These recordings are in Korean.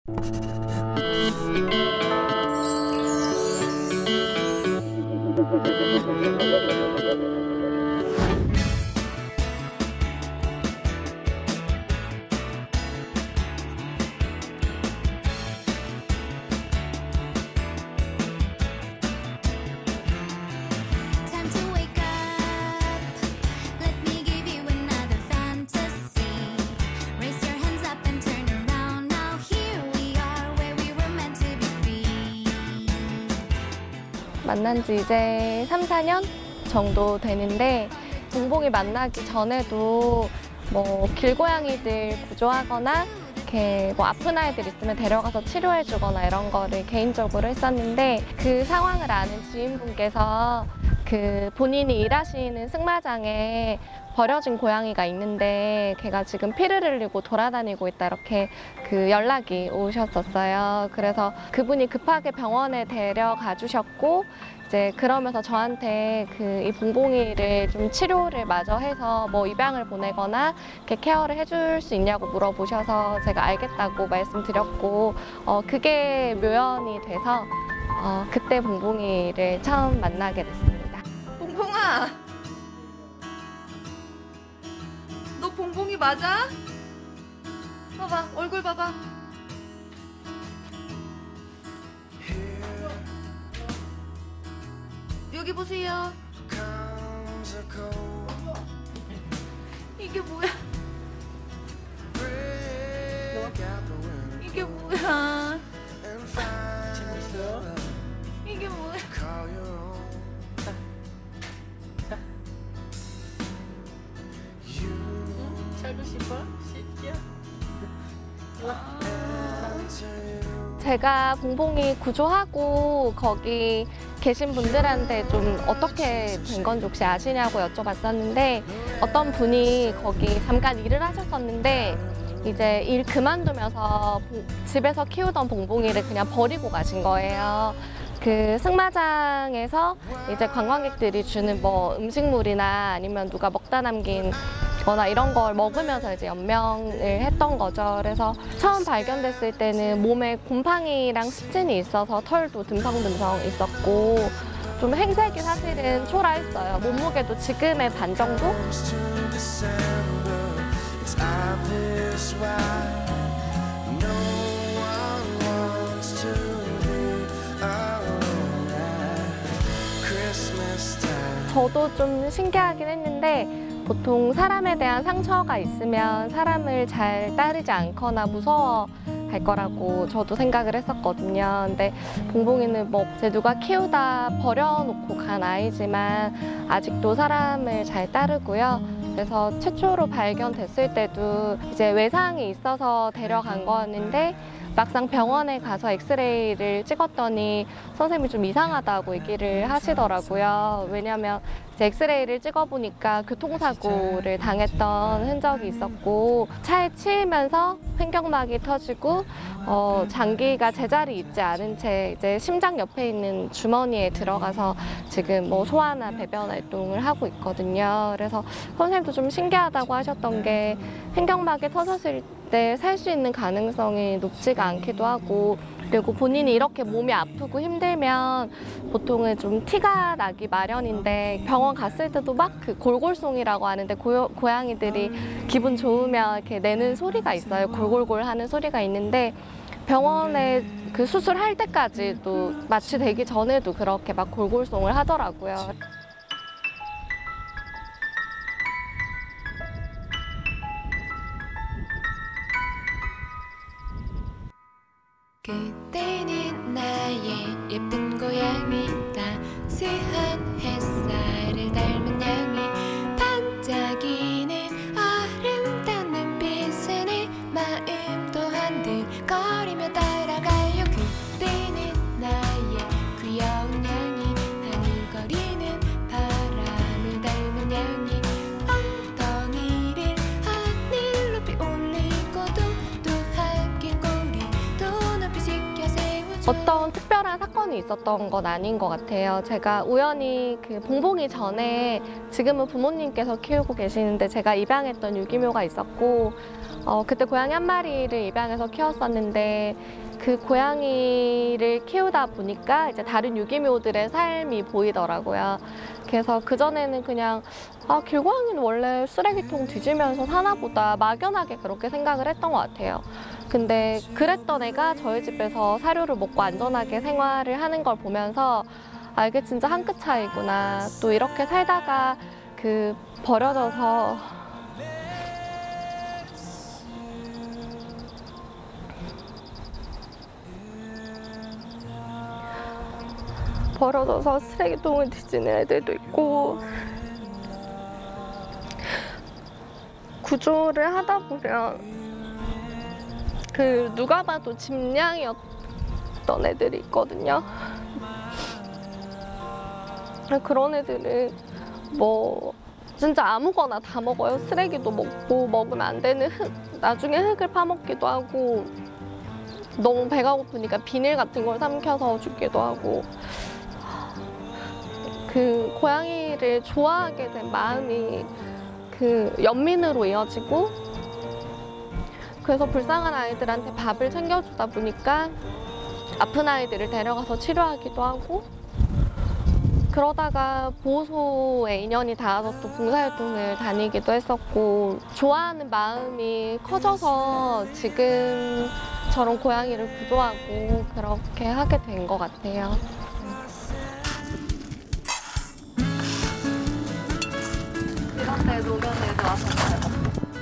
만난 지 이제 3, 4년 정도 되는데 봉봉이 만나기 전에도 뭐 길고양이들 구조하거나 이렇게 뭐 아픈 아이들 있으면 데려가서 치료해주거나 이런 거를 개인적으로 했었는데 그 상황을 아는 지인분께서 그 본인이 일하시는 승마장에 버려진 고양이가 있는데 걔가 지금 피를 흘리고 돌아다니고 있다 이렇게 그 연락이 오셨었어요. 그래서 그분이 급하게 병원에 데려가 주셨고 이제 그러면서 저한테 그 이 봉봉이를 좀 치료를 마저 해서 뭐 입양을 보내거나 이렇게 케어를 해줄 수 있냐고 물어보셔서 제가 알겠다고 말씀드렸고 그게 묘연이 돼서 그때 봉봉이를 처음 만나게 됐습니다. 봉봉아! 너 봉봉이 맞아? 봐봐, 얼굴 봐봐. 여기 보세요. 이게 뭐야? 이게 뭐야? 이게 뭐야? 살고 싶어? 진짜? 제가 봉봉이 구조하고 거기 계신 분들한테 좀 어떻게 된 건지 혹시 아시냐고 여쭤봤었는데 어떤 분이 거기 잠깐 일을 하셨었는데 이제 일 그만두면서 집에서 키우던 봉봉이를 그냥 버리고 가신 거예요. 그 승마장에서 이제 관광객들이 주는 뭐 음식물이나 아니면 누가 먹다 남긴 거나 이런 걸 먹으면서 이제 연명을 했던 거죠. 그래서 처음 발견됐을 때는 몸에 곰팡이랑 습진이 있어서 털도 듬성듬성 있었고 좀 행색이 사실은 초라했어요. 몸무게도 지금의 반 정도? 저도 좀 신기하긴 했는데 보통 사람에 대한 상처가 있으면 사람을 잘 따르지 않거나 무서워할 거라고 저도 생각을 했었거든요. 근데 봉봉이는 뭐 제 누가 키우다 버려놓고 간 아이지만 아직도 사람을 잘 따르고요. 그래서 최초로 발견됐을 때도 이제 외상이 있어서 데려간 거였는데 막상 병원에 가서 엑스레이를 찍었더니 선생님이 좀 이상하다고 얘기를 하시더라고요. 왜냐하면 이제 엑스레이를 찍어보니까 교통사고를 당했던 흔적이 있었고 차에 치이면서 횡격막이 터지고 장기가 제자리 있지 않은 채 이제 심장 옆에 있는 주머니에 들어가서 지금 뭐 소화나 배변 활동을 하고 있거든요. 그래서 선생님도 좀 신기하다고 하셨던 게 횡격막이 터졌을 때 살 수 있는 가능성이 높지가 않기도 하고 그리고 본인이 이렇게 몸이 아프고 힘들면 보통은 좀 티가 나기 마련인데 병원 갔을 때도 막 그 골골송이라고 하는데 고양이들이 기분 좋으면 이렇게 내는 소리가 있어요. 골골골 하는 소리가 있는데 병원에 그 수술할 때까지도 마취되기 전에도 그렇게 막 골골송을 하더라고요. 그때는 나의 예쁜 고양이 따스한 햇살을 닮은 양이 반짝이는 아름다운 눈빛에 내 마음도 한들거리며 따라가요. 그때는 나의 귀여운 양이 하늘거리는 바람을 닮은 양이 엉덩이를 하늘 높이 올리고 도도하게 꼬리도 높이 지켜 세우죠. 어떤 특별한 사건이 있었던 건 아닌 것 같아요. 제가 우연히 그 봉봉이 전에 지금은 부모님께서 키우고 계시는데 제가 입양했던 유기묘가 있었고 그때 고양이 한 마리를 입양해서 키웠었는데 그 고양이를 키우다 보니까 이제 다른 유기묘들의 삶이 보이더라고요. 그래서 그전에는 그냥 길고양이는 원래 쓰레기통 뒤지면서 사나 보다 막연하게 그렇게 생각을 했던 것 같아요. 근데 그랬던 애가 저희 집에서 사료를 먹고 안전하게 생활을 하는 걸 보면서 이게 진짜 한 끗 차이구나. 또 이렇게 살다가 버려져서 쓰레기통을 뒤지는 애들도 있고 구조를 하다 보면 누가 봐도 짐량이었던 애들이 있거든요. 그런 애들은 진짜 아무거나 다 먹어요. 쓰레기도 먹고 먹으면 안 되는 나중에 흙을 파먹기도 하고 너무 배가 고프니까 비닐 같은 걸 삼켜서 죽기도 하고 고양이를 좋아하게 된 마음이 연민으로 이어지고 그래서 불쌍한 아이들한테 밥을 챙겨주다 보니까 아픈 아이들을 데려가서 치료하기도 하고 그러다가 보호소에 인연이 닿아서 또 봉사활동을 다니기도 했었고 좋아하는 마음이 커져서 지금처럼 고양이를 구조하고 그렇게 하게 된 것 같아요. 이런 데 노면 애들 와서 잘 먹고.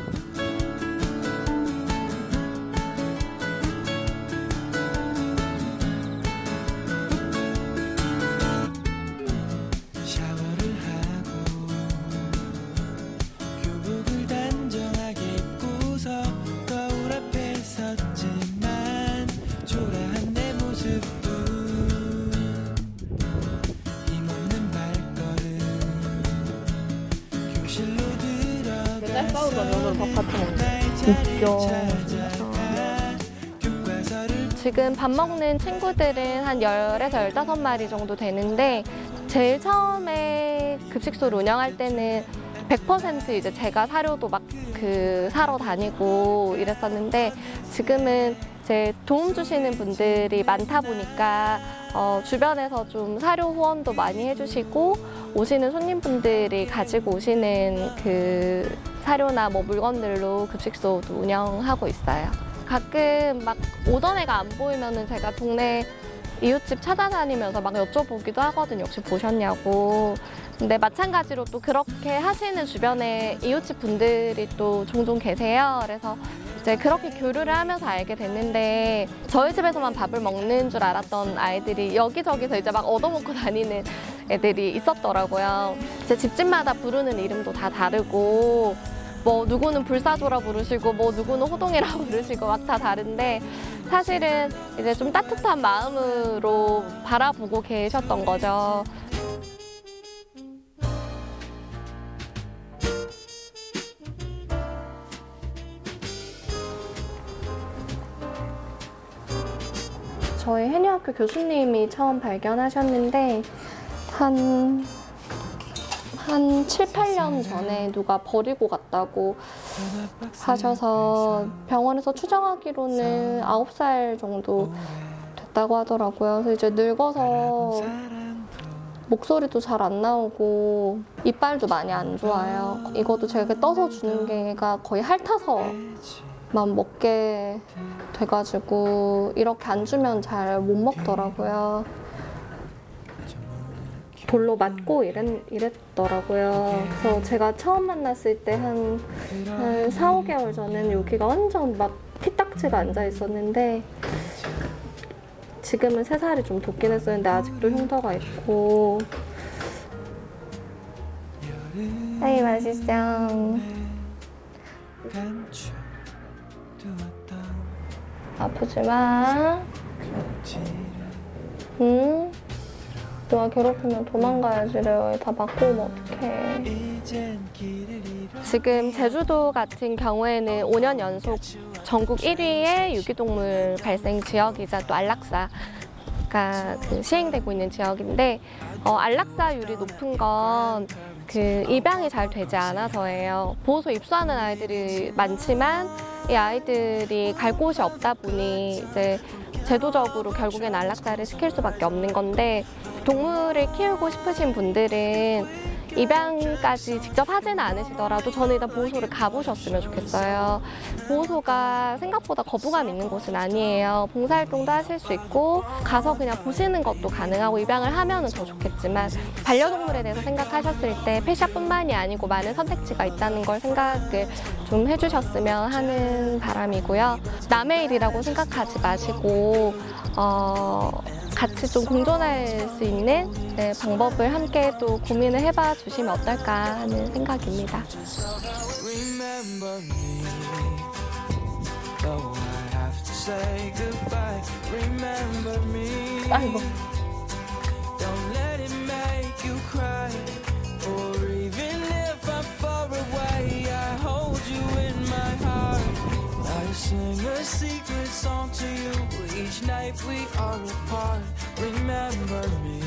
맨날 싸우더니 오늘 밥 같이 먹네. 웃겨. 지금 밥 먹는 친구들은 한 10에서 15마리 정도 되는데 제일 처음에 급식소를 운영할 때는 100% 이제 제가 사료도 막 사러 다니고 이랬었는데 지금은 이제 도움 주시는 분들이 많다 보니까 주변에서 좀 사료 후원도 많이 해주시고 오시는 손님분들이 가지고 오시는 사료나 물건들로 급식소도 운영하고 있어요. 가끔 막 오던 애가 안 보이면은 제가 동네 이웃집 찾아다니면서 막 여쭤보기도 하거든요. 혹시 보셨냐고. 근데 마찬가지로 또 그렇게 하시는 주변에 이웃집 분들이 또 종종 계세요. 그래서 이제 그렇게 교류를 하면서 알게 됐는데 저희 집에서만 밥을 먹는 줄 알았던 아이들이 여기저기서 이제 막 얻어먹고 다니는 애들이 있었더라고요. 이제 집집마다 부르는 이름도 다 다르고 누구는 불사조라 부르시고 누구는 호동이라 부르시고 막 다 다른데 사실은 이제 좀 따뜻한 마음으로 바라보고 계셨던 거죠. 저희 해녀학교 교수님이 처음 발견하셨는데 한 7, 8년 전에 누가 버리고 갔다고 하셔서 병원에서 추정하기로는 9살 정도 됐다고 하더라고요. 그래서 이제 늙어서 목소리도 잘 안 나오고 이빨도 많이 안 좋아요. 이것도 제가 이렇게 떠서 주는 게가 거의 핥아서만 먹게 돼가지고 이렇게 안 주면 잘 못 먹더라고요. 돌로 맞고 이랬더라고요. 그래서 제가 처음 만났을 때 한 4, 5개월 전에는 여기가 완전 막 피딱지가 앉아 있었는데 지금은 새살이 좀 돋긴 했었는데 아직도 흉터가 있고. 아이 맛있어. 아프지 마. 응? 누가 괴롭히면 도망가야지. 레오에 다 맞고 오면 어떡해. 지금 제주도 같은 경우에는 5년 연속 전국 1위의 유기동물 발생 지역이자 또 안락사가 시행되고 있는 지역인데 안락사율이 높은 건 입양이 잘 되지 않아서예요. 보호소 입소하는 아이들이 많지만 이 아이들이 갈 곳이 없다 보니 이제 제도적으로 결국엔 안락사를 시킬 수밖에 없는 건데, 동물을 키우고 싶으신 분들은 입양까지 직접 하지는 않으시더라도 저는 일단 보호소를 가보셨으면 좋겠어요. 보호소가 생각보다 거부감 있는 곳은 아니에요. 봉사활동도 하실 수 있고 가서 그냥 보시는 것도 가능하고, 입양을 하면은 더 좋겠지만 반려동물에 대해서 생각하셨을 때 펫샵뿐만이 아니고 많은 선택지가 있다는 걸 생각을 좀 해주셨으면 하는 바람이고요. 남의 일이라고 생각하지 마시고 같이 좀 공존할 수 있는 방법을 함께 또 고민을 해봐 주시면 어떨까 하는 생각입니다. Remember me, though I have to say goodbye. Remember me. 아이고. Don't let it make you cry. Or even if I'm far away, I hold you in my heart. I sing a secret song to you each night we are apart. Remember me.